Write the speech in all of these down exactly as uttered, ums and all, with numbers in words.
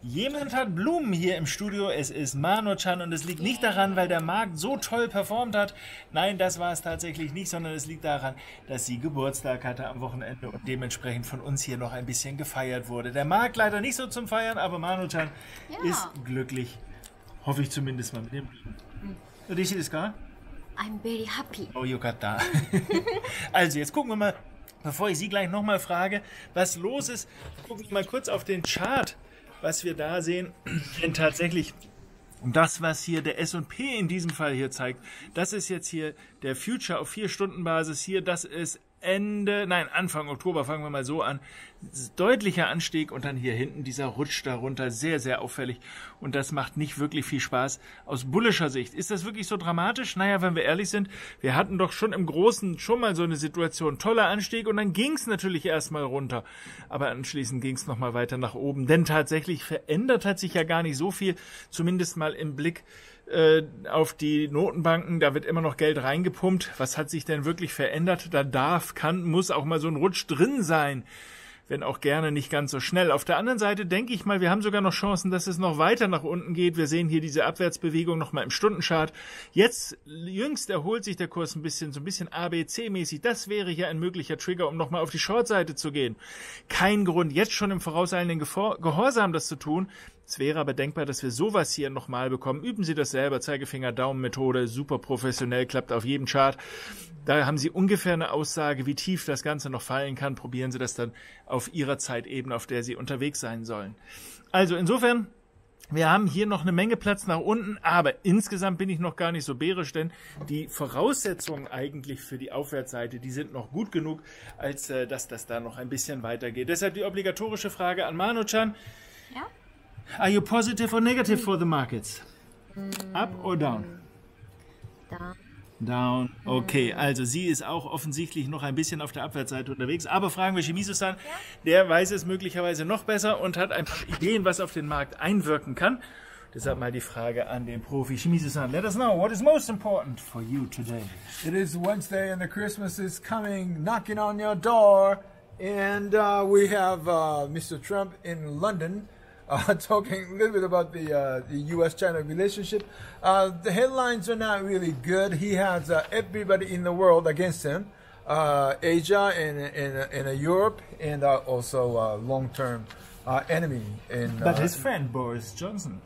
Jemand hat Blumen hier im Studio, es ist Mano-chan und es liegt nicht daran, weil der Markt so toll performt hat. Nein, das war es tatsächlich nicht, sondern es liegt daran, dass sie Geburtstag hatte am Wochenende und dementsprechend von uns hier noch ein bisschen gefeiert wurde. Der Markt leider nicht so zum Feiern, aber Mano-chan ja. ist glücklich. Hoffe ich zumindest mal mit dem Blumen. Rishi ist gar? I'm very happy. Oh, yokata. Also, jetzt gucken wir mal, bevor ich Sie gleich nochmal frage, was los ist, gucken wir mal kurz auf den Chart, was wir da sehen. Denn tatsächlich, das, was hier der S und P in diesem Fall hier zeigt, das ist jetzt hier der Future auf vier Stunden Basis hier, das ist Ende, nein, Anfang Oktober, fangen wir mal so an. Deutlicher Anstieg und dann hier hinten dieser Rutsch darunter, sehr, sehr auffällig. Und das macht nicht wirklich viel Spaß. Aus bullischer Sicht, ist das wirklich so dramatisch? Naja, wenn wir ehrlich sind, wir hatten doch schon im Großen schon mal so eine Situation. Toller Anstieg und dann ging es natürlich erstmal runter. Aber anschließend ging es nochmal weiter nach oben. Denn tatsächlich verändert hat sich ja gar nicht so viel, zumindest mal im Blick auf die Notenbanken, da wird immer noch Geld reingepumpt. Was hat sich denn wirklich verändert? Da darf, kann, muss auch mal so ein Rutsch drin sein, wenn auch gerne nicht ganz so schnell. Auf der anderen Seite denke ich mal, wir haben sogar noch Chancen, dass es noch weiter nach unten geht. Wir sehen hier diese Abwärtsbewegung nochmal im Stundenchart. Jetzt jüngst erholt sich der Kurs ein bisschen, so ein bisschen A B C-mäßig. Das wäre hier ein möglicher Trigger, um nochmal auf die Short-Seite zu gehen. Kein Grund, jetzt schon im vorauseilenden Gehorsam das zu tun. Es wäre aber denkbar, dass wir sowas hier nochmal bekommen. Üben Sie das selber. Zeigefinger-Daumen-Methode, super professionell, klappt auf jedem Chart. Da haben Sie ungefähr eine Aussage, wie tief das Ganze noch fallen kann. Probieren Sie das dann auf Ihrer Zeitebene, auf der Sie unterwegs sein sollen. Also insofern, wir haben hier noch eine Menge Platz nach unten, aber insgesamt bin ich noch gar nicht so bärisch, denn die Voraussetzungen eigentlich für die Aufwärtsseite, die sind noch gut genug, als äh, dass das da noch ein bisschen weitergeht. Deshalb die obligatorische Frage an Mano-chan. Ja? Are you positive or negative for the markets? Up or down? Down. Down. Okay, also sie ist auch offensichtlich noch ein bisschen auf der Abwärtsseite unterwegs. Aber fragen wir Shimizu-san, der weiß es möglicherweise noch besser und hat ein paar Ideen, was auf den Markt einwirken kann. Deshalb mal die Frage an den Profi. Shimizu-san, let us know, what is most important for you today? It is Wednesday and the Christmas is coming, knocking on your door. And uh, we have uh, Mister Trump in London. Uh, talking a little bit about the, uh, the U S China relationship. Uh, the headlines are not really good. He has uh, everybody in the world against him. Uh, Asia and, and, and Europe, and uh, also uh, long-term uh, enemy. In, But uh, his friend Boris Johnson.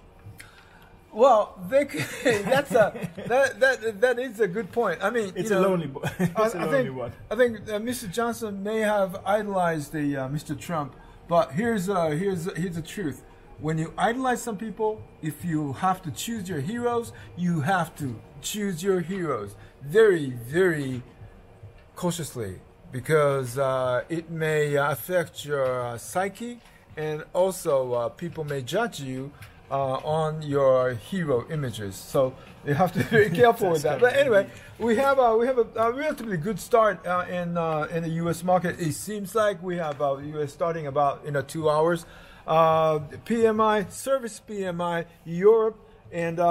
Well, they could, that's a that, that that is a good point. I mean, It's you a know, lonely boy. It's I, a I lonely think, one. I think uh, Mister Johnson may have idolized the uh, Mister Trump, but here's uh, here's here's the truth. When you idolize some people, if you have to choose your heroes, you have to choose your heroes very, very cautiously, because uh, it may uh, affect your uh, psyche, and also uh, people may judge you uh, on your hero images. So you have to be very careful with that. But anyway, we have a, we have a, a relatively good start uh, in uh, in the U S market. It seems like we have uh, U S starting about in a two hours. Uh, P M I, service P M I, Europe, and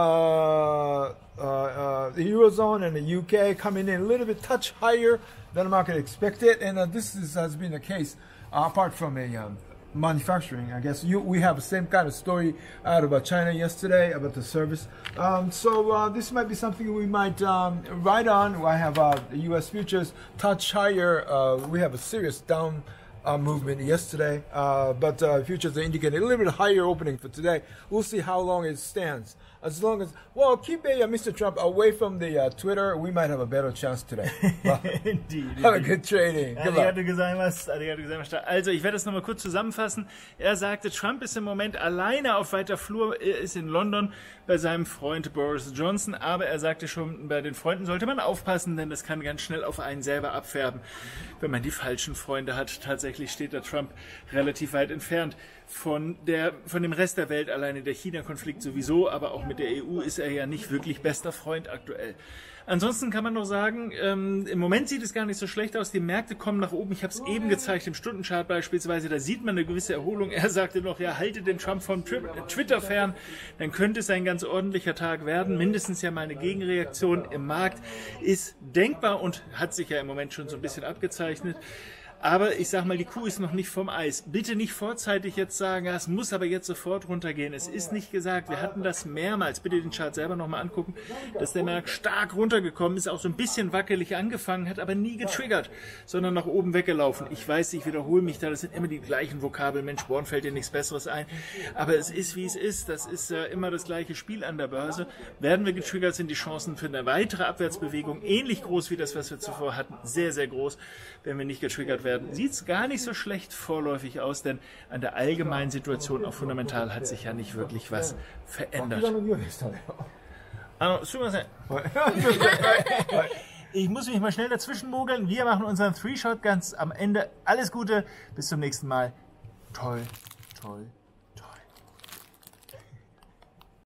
uh, uh, uh, the Eurozone and the U K coming in a little bit touch higher than the market expected. And uh, this is, has been the case uh, apart from a um, manufacturing. I guess you, we have the same kind of story out about China yesterday about the service. Um, so uh, this might be something we might um, ride on. I have uh, the U S futures touch higher. Uh, we have a serious down Uh, movement yesterday, uh, but uh, futures are indicating a little bit higher opening for today. We'll see how long it stands. As long as, well, keep a, uh, Mister Trump away from the uh, Twitter, we might have a better chance today. Well, Indeed, have a indeed. good trading. Good luck. Arigato gozaimasu, arigato gozaimasu. Also ich werde es nochmal kurz zusammenfassen. Er sagte, Trump ist im Moment alleine auf weiter Flur, er ist in London bei seinem Freund Boris Johnson, aber er sagte schon, bei den Freunden sollte man aufpassen, denn das kann ganz schnell auf einen selber abfärben, wenn man die falschen Freunde hat. Tatsächlich steht der Trump relativ weit entfernt von der, von dem Rest der Welt, alleine der China-Konflikt sowieso, aber auch mit der E U ist er ja nicht wirklich bester Freund aktuell. Ansonsten kann man noch sagen, ähm, im Moment sieht es gar nicht so schlecht aus. Die Märkte kommen nach oben. Ich habe es eben gezeigt, im Stundenchart beispielsweise. Da sieht man eine gewisse Erholung. Er sagte noch, ja, halte den Trump von Twitter fern. Dann könnte es ein ganz ordentlicher Tag werden. Mindestens ja mal eine Gegenreaktion im Markt ist denkbar und hat sich ja im Moment schon so ein bisschen abgezeichnet. Aber ich sag mal, die Kuh ist noch nicht vom Eis. Bitte nicht vorzeitig jetzt sagen, ja, es muss aber jetzt sofort runtergehen. Es ist nicht gesagt. Wir hatten das mehrmals. Bitte den Chart selber nochmal angucken, dass der Markt stark runtergekommen ist, auch so ein bisschen wackelig angefangen hat, aber nie getriggert, sondern nach oben weggelaufen. Ich weiß, ich wiederhole mich da, das sind immer die gleichen Vokabeln. Mensch, Born fällt dir nichts Besseres ein. Aber es ist, wie es ist. Das ist äh, immer das gleiche Spiel an der Börse. Werden wir getriggert, sind die Chancen für eine weitere Abwärtsbewegung ähnlich groß wie das, was wir zuvor hatten. Sehr, sehr groß. Wenn wir nicht getriggert werden, sieht es gar nicht so schlecht vorläufig aus, denn an der allgemeinen Situation, auch fundamental, hat sich ja nicht wirklich was verändert. Ich muss mich mal schnell dazwischen mogeln. Wir machen unseren Three-Shot ganz am Ende. Alles Gute, bis zum nächsten Mal. Toll, toll.